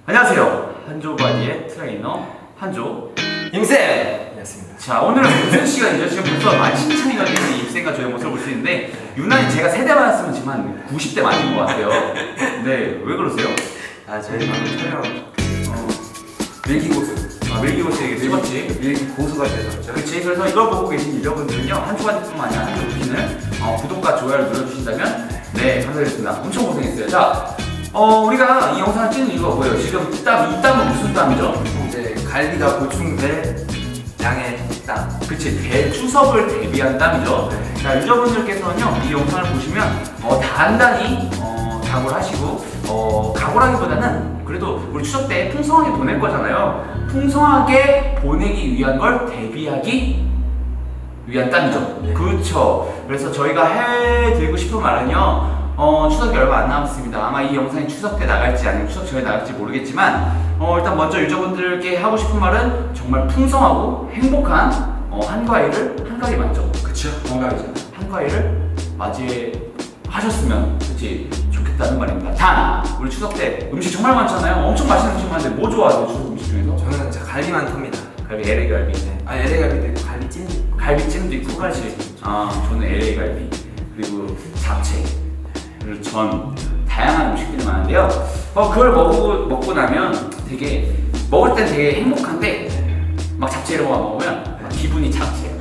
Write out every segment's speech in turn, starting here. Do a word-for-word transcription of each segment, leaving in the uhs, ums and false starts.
안녕하세요. 한조바디의 트레이너 한조 임쌤이었습니다. 자, 오늘은 무슨 시간이죠? 지금 벌써 만신창이가 되는 임쌤과 저의 모습을 볼 수 있는데 유난히 제가 세대 맞았으면 지금 한 구십 대 맞은 것 같아요. 네, 왜 그러세요? 아, 저희 방금 촬영 어, 밀기고수. 아, 밀기고수 얘기 찍었지? 밀기고수가 되셨죠? 그치, 그래서 이걸 보고 계신 유저분들은요 한조바디뿐만 아니라 한조루틴을 어, 구독과 좋아요를 눌러주신다면 네, 감사드리겠습니다. 엄청 고생했어요. 자, 어, 우리가 이 영상을 찍는 이유가 뭐예요? 지금 땀, 이 땀은 무슨 땀이죠? 이제 갈비가 보충될 양의 땀. 그치, 대추석을 대비한 땀이죠. 네. 자, 유저분들께서는요 이 영상을 보시면 어, 단단히 어, 각오를 하시고 어, 각오라기보다는 그래도 우리 추석 때 풍성하게 보낼 거잖아요. 풍성하게 보내기 위한 걸 대비하기 위한 땀이죠. 네. 그렇죠. 그래서 저희가 해드리고 싶은 말은요 어, 추석이 얼마 안 남았습니다. 아마 이 영상이 추석 때 나갈지 아니면 추석 전에 나갈지 모르겠지만 어, 일단 먼저 유저분들께 하고 싶은 말은 정말 풍성하고 행복한 어, 한가위를 한가위 맞죠? 그쵸? 한가위죠. 한가위를 맞이하셨으면 그치 좋겠다는 말입니다. 단 우리 추석 때 음식 정말 많잖아요. 엄청 맛있는 음식 많은데 뭐 좋아하세요? 추석 음식 중에서? 저는 진짜 갈비만 텁니다. 갈비, 엘에이 갈비. 네. 아, 엘에이 갈비도 있고 갈비찜도 있고. 갈비찜도 있고 갈비. 아, 저는 엘에이 갈비 그리고 잡채 그리고 전 다양한 음식들이 많은데요. 어, 그걸 먹고, 먹고 나면 되게 먹을 땐 되게 행복한데 막 잡채 이런 거 먹으면 막 기분이 잡채예요.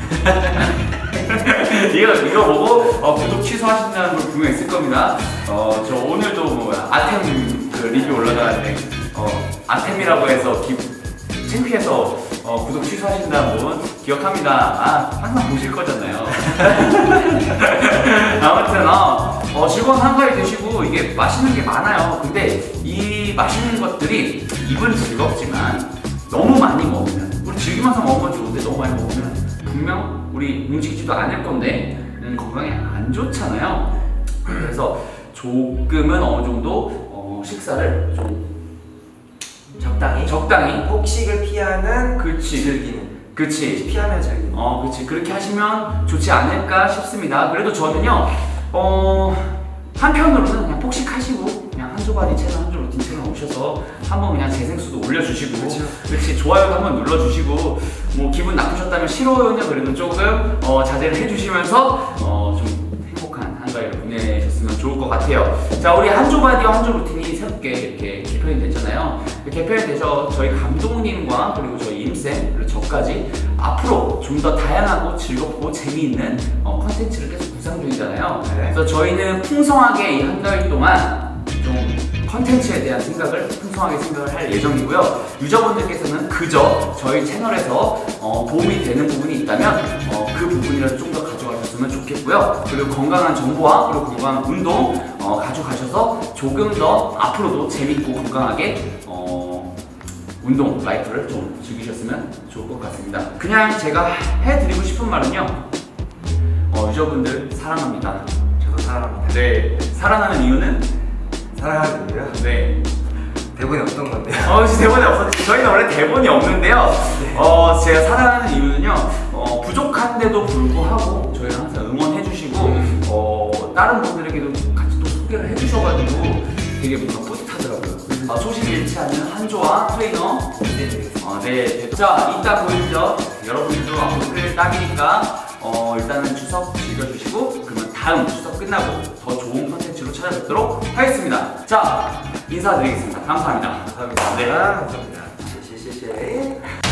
이거, 이거 보고 어, 구독 취소하신다는 걸 분명 있을 겁니다. 어, 저 오늘도 뭐 아템 그 리뷰 올라가는데 어, 아템이라고 해서 기, 창피해서 어, 구독 취소하신다는 분 기억합니다. 아, 항상 보실 거잖아요. 아무튼 어, 어, 즐거운 한가위 되시고 이게 맛있는 게 많아요. 근데 이 맛있는 것들이 입은 즐겁지만 너무 많이 먹으면 우리 즐기면서 먹으면 좋은데 너무 많이 먹으면 분명 우리 움직이지도 않을 건데 음, 건강에 안 좋잖아요. 그래서 조금은 어느 정도 어, 식사를 좀 적당히 적당히 폭식을 피하는 그치 즐기는. 그치 피하면 즐기는. 어 그치 그렇게 하시면 좋지 않을까 싶습니다. 그래도 저는요 어 한편으로는 그냥 폭식하시고 그냥 한조바디 채널 한조루틴 채널 오셔서 한번 그냥 재생수도 올려주시고 그쵸. 그렇지 좋아요도 한번 눌러주시고 뭐 기분 나쁘셨다면 싫어요는 그래도 조금 어, 자제를 해주시면서 어, 좀 행복한 한가위를 보내셨으면 좋을 것 같아요. 자, 우리 한조바디와 한조루틴이 새롭게 이렇게 개편이 됐잖아요. 개편이 돼서 저희 감독님과 그리고 저희 임쌤 그리고 저까지 앞으로 좀 더 다양하고 즐겁고 재미있는 어, 컨텐츠를 계속 구상 중이잖아요. 네. 그래서 저희는 풍성하게 이 한가위 동안 좀 컨텐츠에 대한 생각을 풍성하게 생각을 할 예정이고요. 유저분들께서는 그저 저희 채널에서 어, 도움이 되는 부분이 있다면 어, 그 부분이라도 좀 더 가져가셨으면 좋겠고요. 그리고 건강한 정보와 그리고 건강한 운동 어, 가져가셔서 조금 더 앞으로도 재밌고 건강하게 어, 운동 라이프를 좀 즐기셨으면 좋을 것 같습니다. 그냥 제가 해드리고 싶은 말은요 어, 유저분들 사랑합니다. 저도 사랑합니다. 네, 사랑하는 이유는 사랑하는 이유요? 네. 대본이 어떤 건데요? 어, 대본이 없어. 저희는 원래 대본이 없는데요. 네. 어, 제가 사랑하는 이유는요. 어, 부족한데도 불구하고 저희를 항상 응원해주시고 어, 다른 분들에게도 같이 또 소개를 해주셔가지고 되게 뭔가 뿌듯하더라고요. 어, 소식 잃지 않는 한조와 트레이너. 네. 어, 네. 자, 이따 보이죠? 여러분들도 앞으로 흘릴 땀이니까 어, 일단은 추석 즐겨주시고 그러면 다음 추석 끝나고 더 좋은 컨텐츠로 찾아뵙도록 하겠습니다. 자, 인사드리겠습니다. 감사합니다. 감사합니다. 네. 감사합니다. 시시시시.